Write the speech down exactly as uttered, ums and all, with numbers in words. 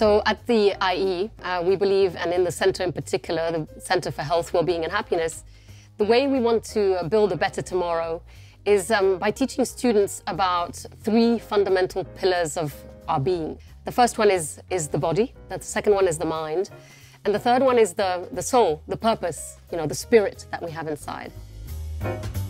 So at the I E, uh, we believe, and in the Centre in particular, the Centre for Health, Wellbeing and Happiness, the way we want to build a better tomorrow is um, by teaching students about three fundamental pillars of our being. The first one is, is the body, the second one is the mind, and the third one is the, the soul, the purpose, you know, the spirit that we have inside.